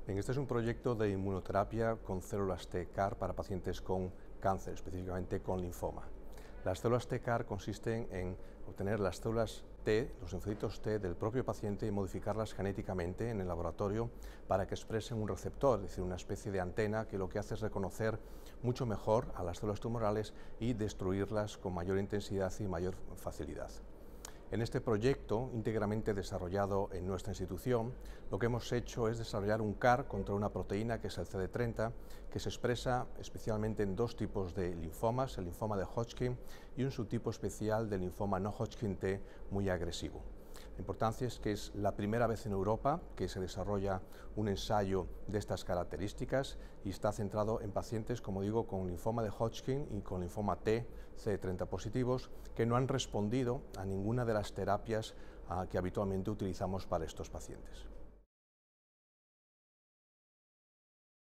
Este es un proyecto de inmunoterapia con células T-CAR para pacientes con cáncer, específicamente con linfoma. Las células T-CAR consisten en obtener las células T, los linfocitos T del propio paciente y modificarlas genéticamente en el laboratorio para que expresen un receptor, es decir, una especie de antena que lo que hace es reconocer mucho mejor a las células tumorales y destruirlas con mayor intensidad y mayor facilidad. En este proyecto, íntegramente desarrollado en nuestra institución, lo que hemos hecho es desarrollar un CAR contra una proteína que es el CD30, que se expresa especialmente en dos tipos de linfomas, el linfoma de Hodgkin y un subtipo especial del linfoma no Hodgkin T muy agresivo. La importancia es que es la primera vez en Europa que se desarrolla un ensayo de estas características y está centrado en pacientes, como digo, con linfoma de Hodgkin y con linfoma T, CD30 positivos, que no han respondido a ninguna de las terapias que habitualmente utilizamos para estos pacientes.